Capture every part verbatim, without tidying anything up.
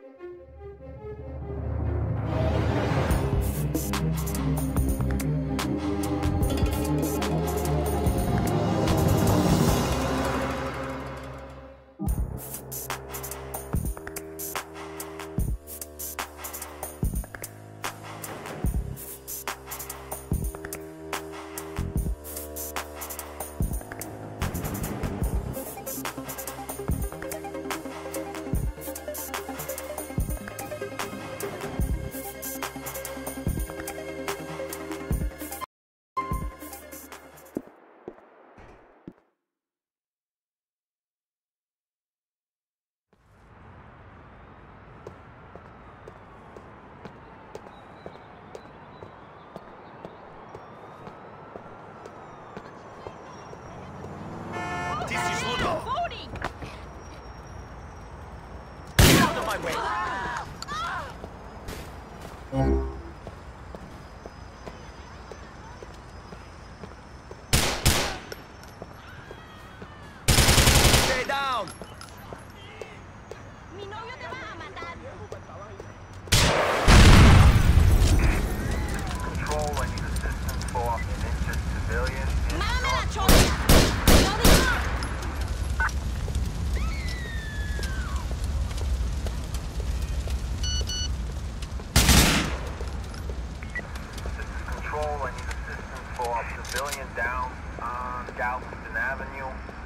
Civilian down on Galveston Avenue.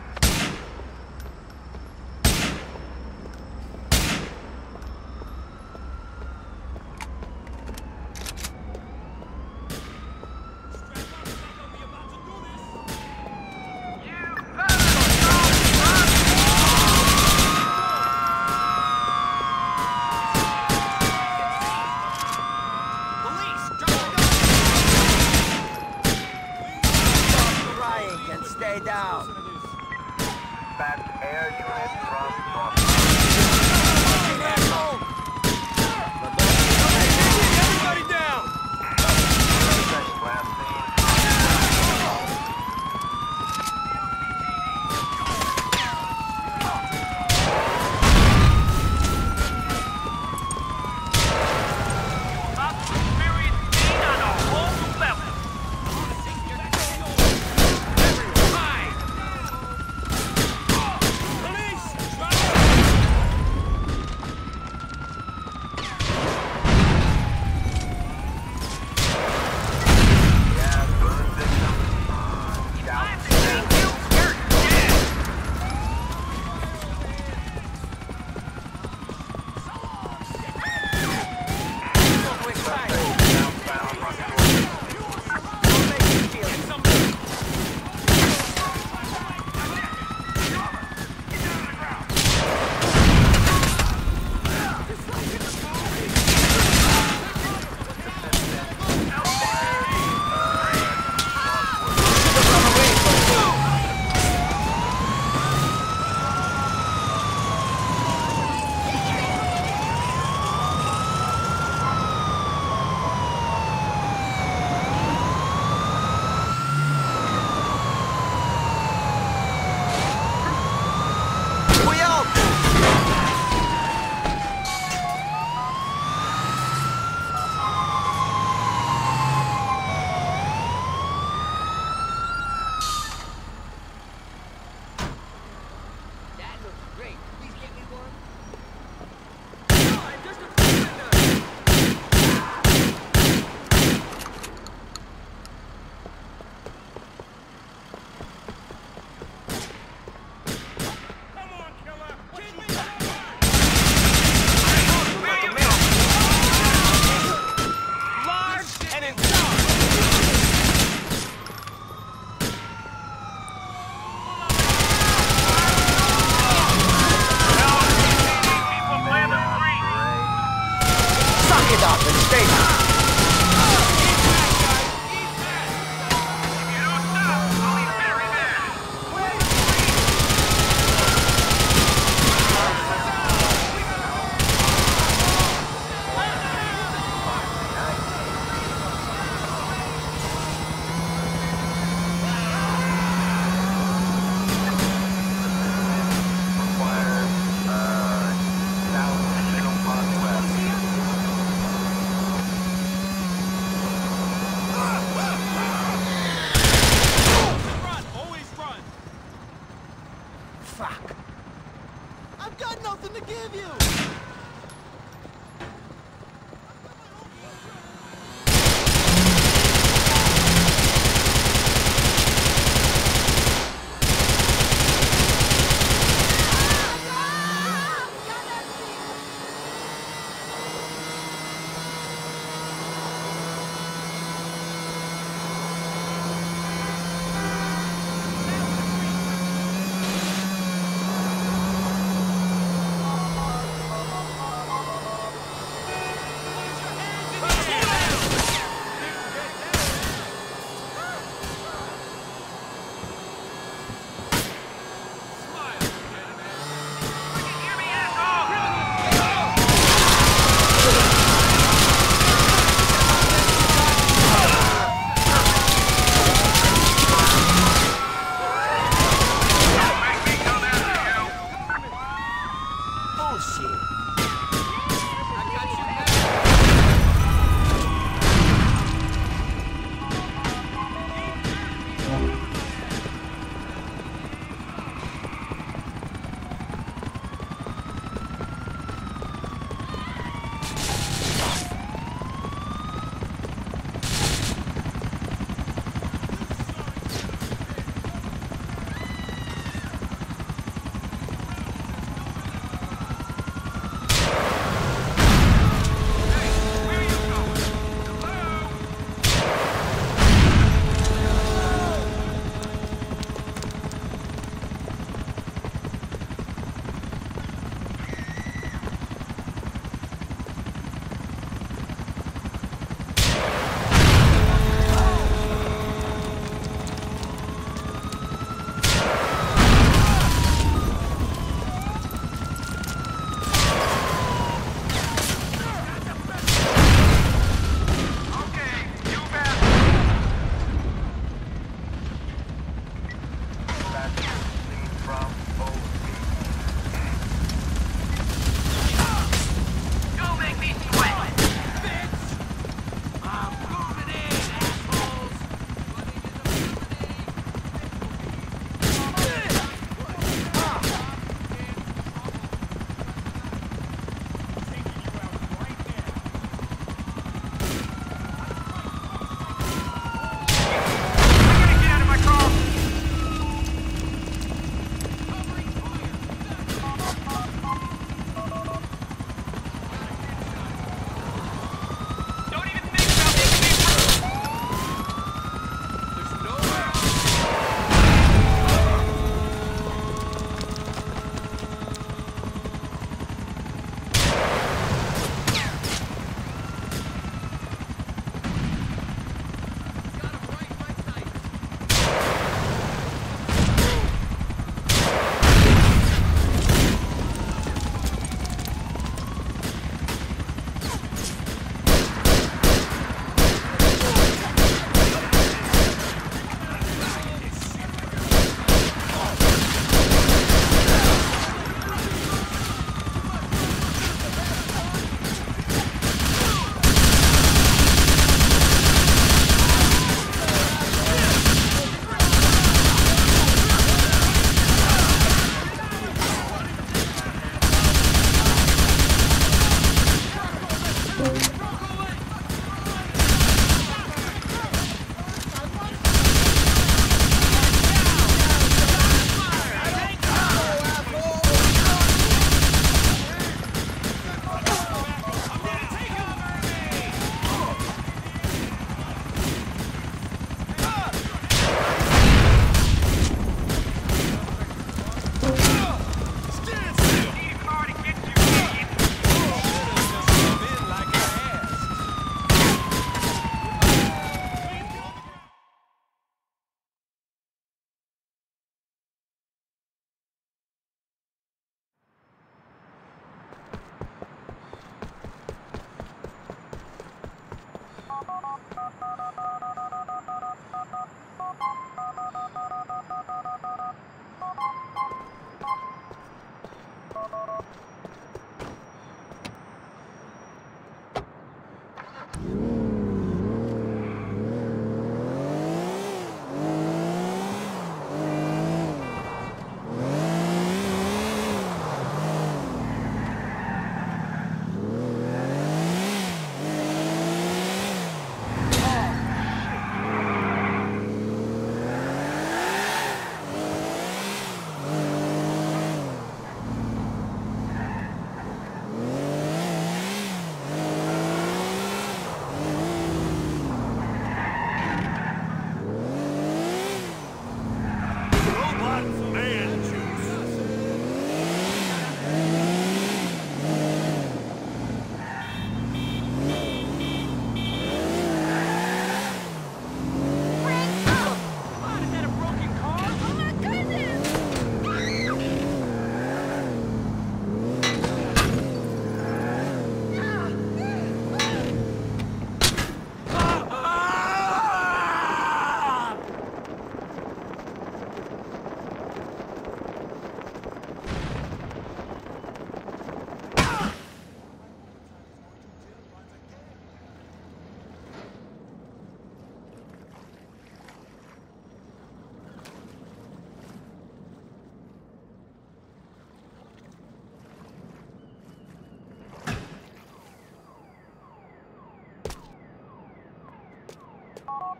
Stay down. Dispatch air unit from North. Everybody down! Police!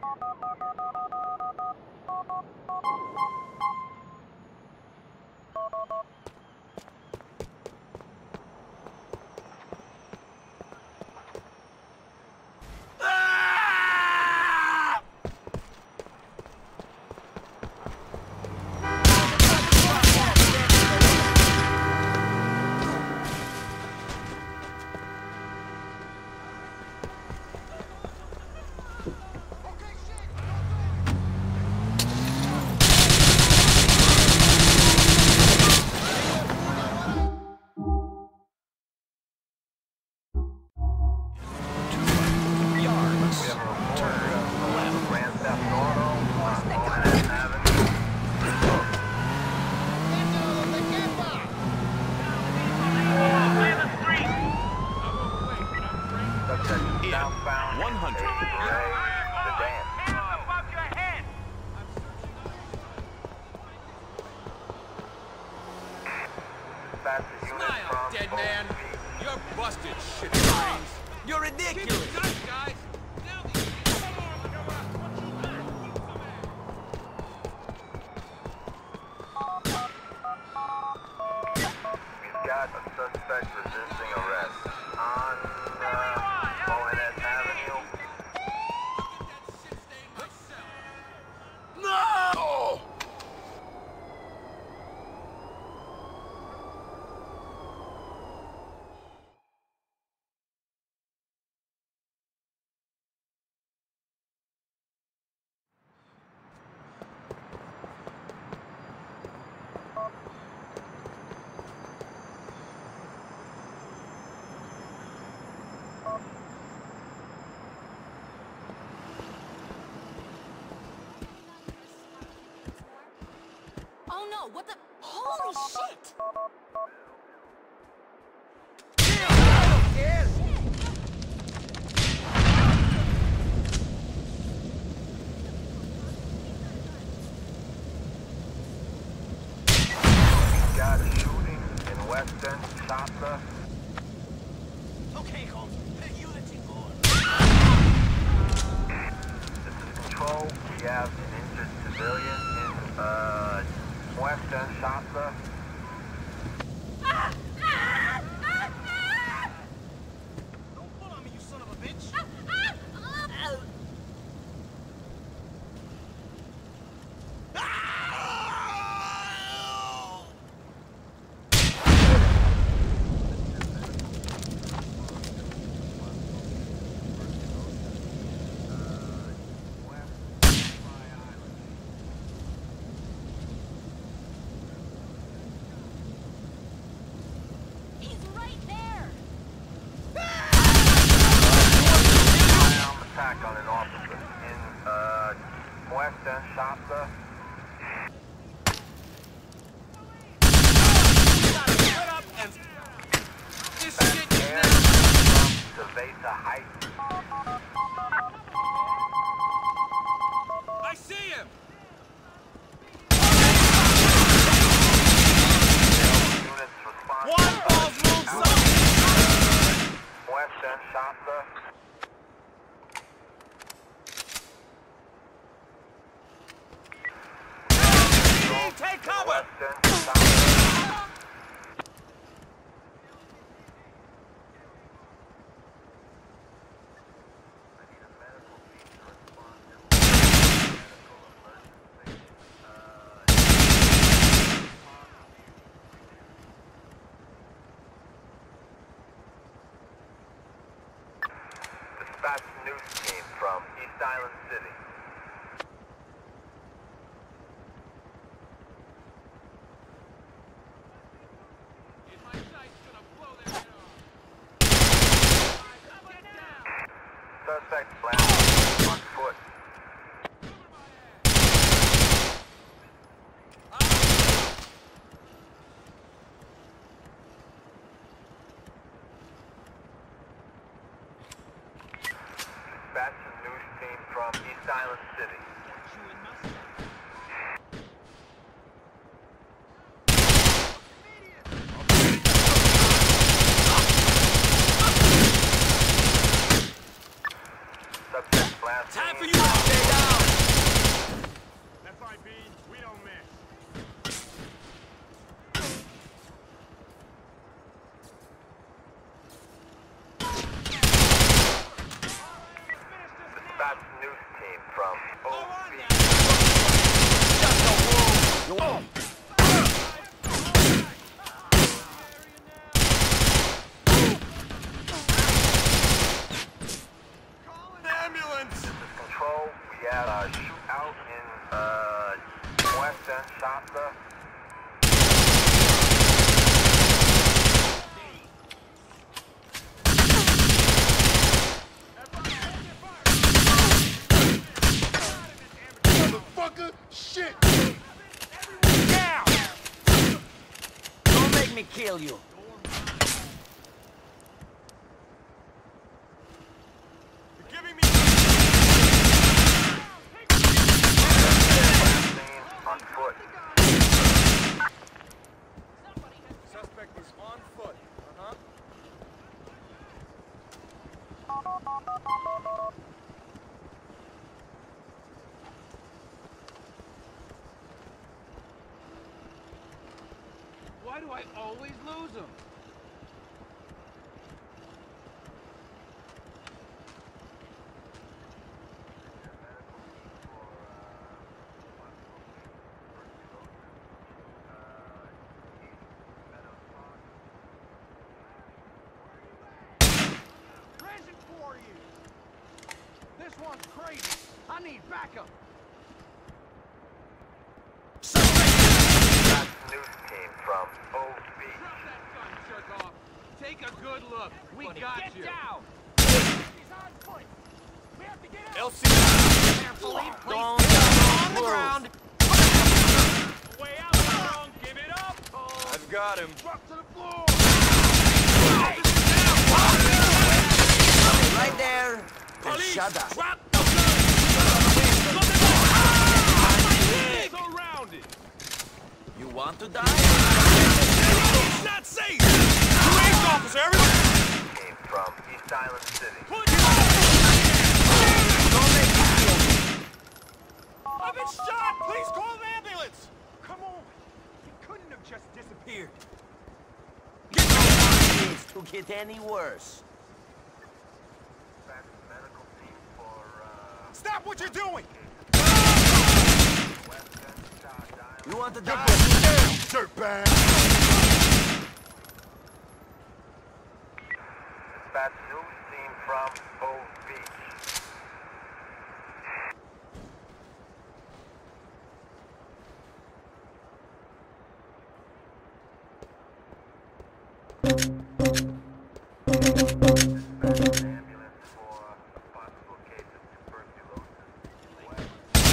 one hundred. Smile, dead man. You're busted, shit brains. You're ridiculous. Guys. We've got a suspect resisting arrest on uh, O N S Avenue. No! Oh no, what the? Holy shit! We've got a shooting in Western Shasta. Okay, Holmes. Unity board. This is Control. We have an injured civilian in uh, Western Shasta. Don't pull on me, you son of a bitch. He's right there! Firearm attack on an officer in uh, Western Shasta. Shut up and... This shit Air is from Cerveza Heights. I see him! Units respond. One ball's moved, son! Western Shasta. Take cover! Western Shasta. I need a medical team to respond to medical emergency. Dispatch news team from East Island City. In my sights, gonna blow their head off. Get down! Suspect black on foot. Dispatch a news team from East Island City. Subject blasting. Time for you to stay down! Control, we had a shootout in uh, West End, Shasta. Motherfucker! Shit! Down! Don't make me kill you. You're giving me... On foot. Suspect is on foot. Uh-huh. Why do I always lose them? Present for you. This one's crazy. I need backup. News team from Old Beach. Drop that gun, jerk off. Take a good look. We Buddy, got get you. down. He's on foot. We have to get out. L C. Carefully, please. Don't On the move. ground. Way out, strong. Give it up. I've got him. Drop to the floor. Right there. Police, Shut up. drop the gun. Surrounded. You want to die? It's not safe. Police officer, everyone. Came from East Island City. Don't make me kill you. I've been shot. Please call the ambulance. Come on. He couldn't have just disappeared. Get no needs to get any worse. Back to the medical team for uh, Stop what you're doing. West End, Shasta Island. You want to die? Dirtbag. Dispatch news team from Old Beach. Dispatch an ambulance for a possible case of tuberculosis.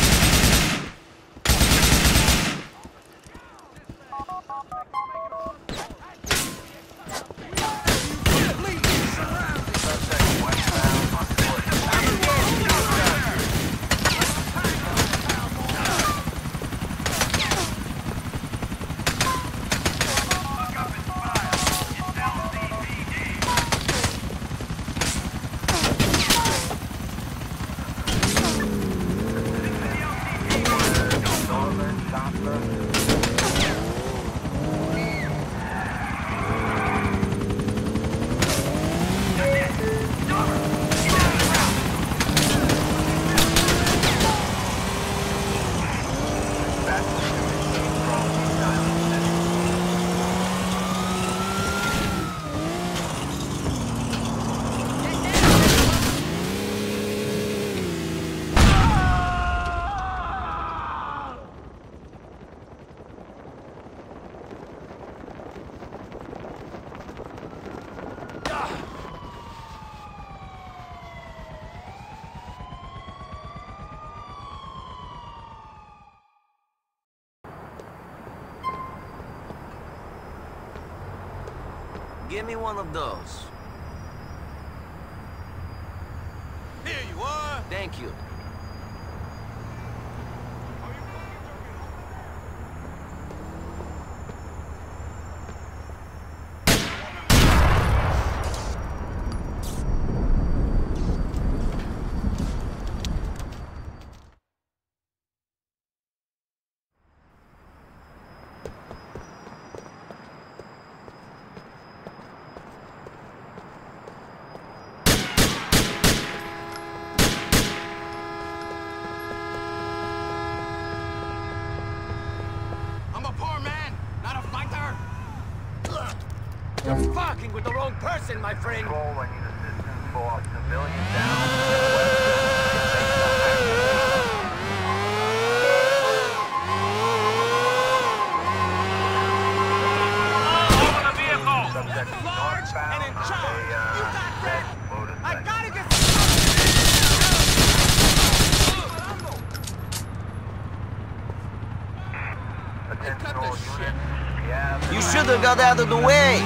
Suspect westbound on foot. Northern Shasta. Dispatch news team from East Island City. Give me one of those. Here you are. Thank you. You're fucking with the wrong person, my friend. Control, I need assistance for civilian down in Western. Large and in charge. You got red. I gotta get. Attention all units. Yeah. You should have got out of the way!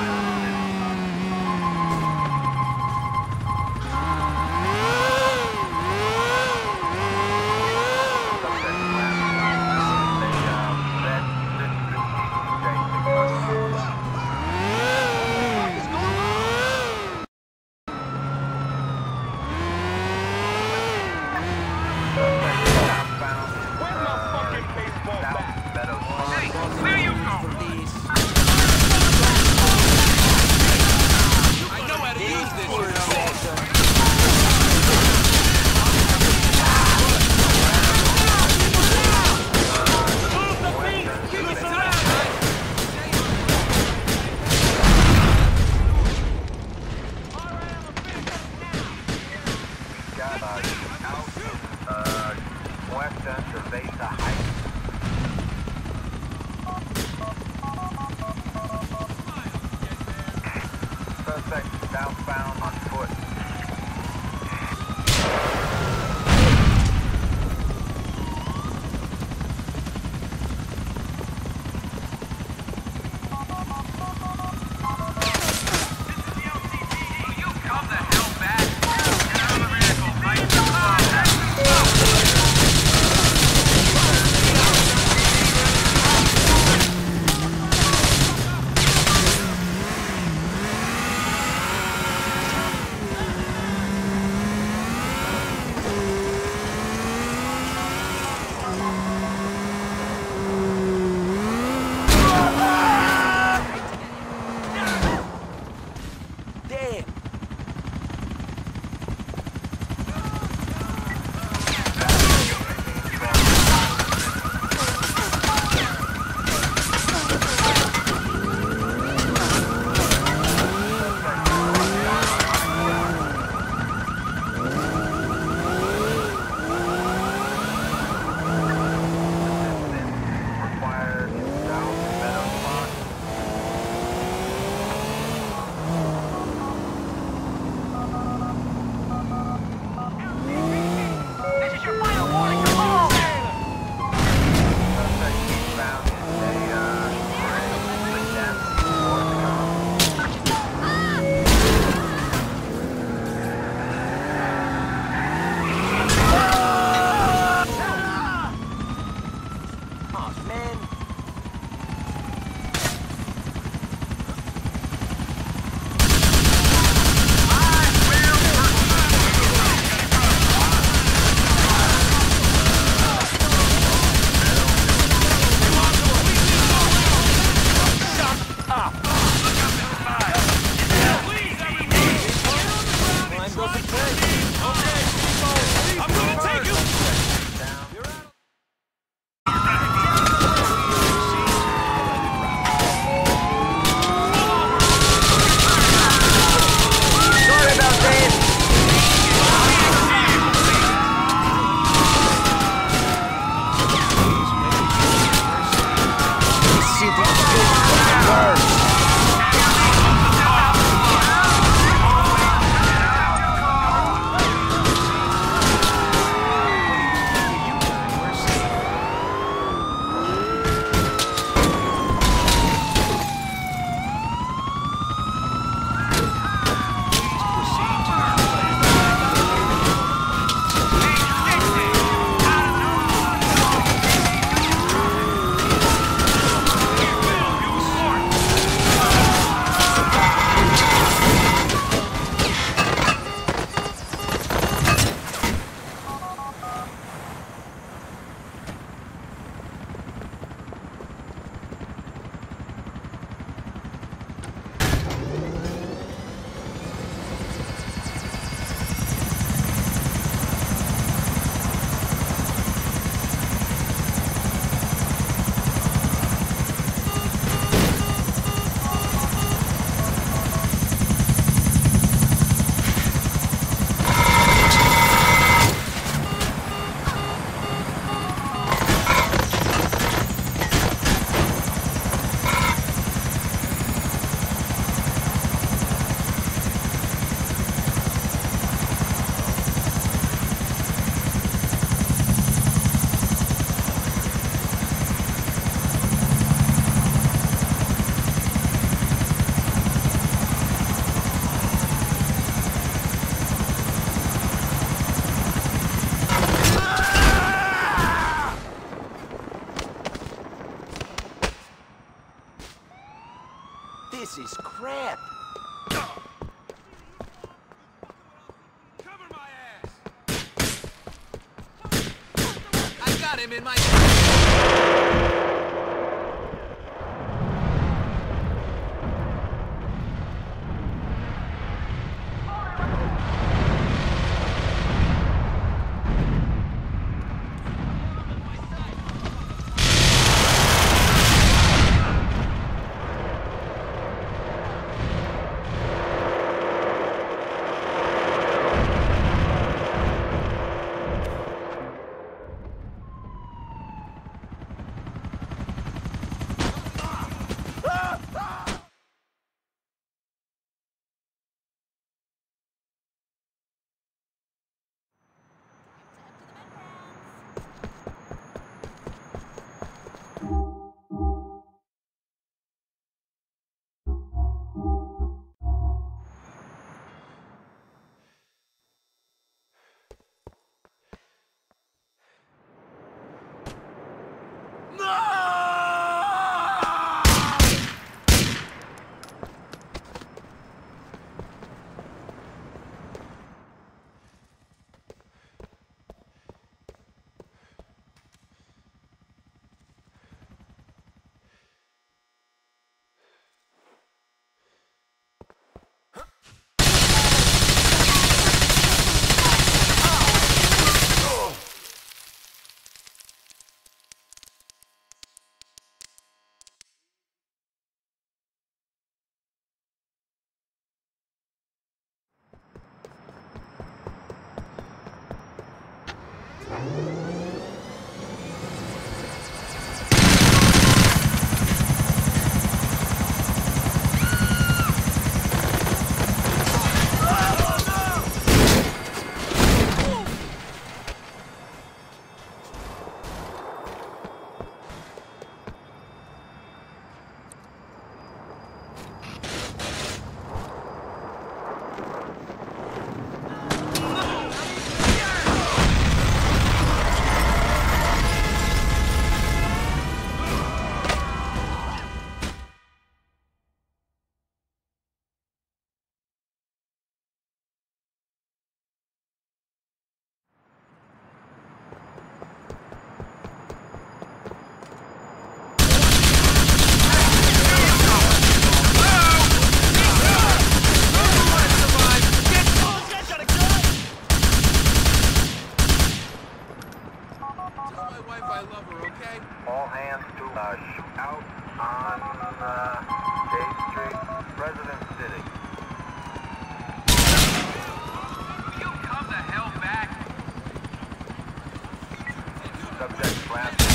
Southbound on foot. This is crap. Cover my ass! I got him in my... All hands to uh, shootout on uh, State Street, President City. You come the hell back! Subject class.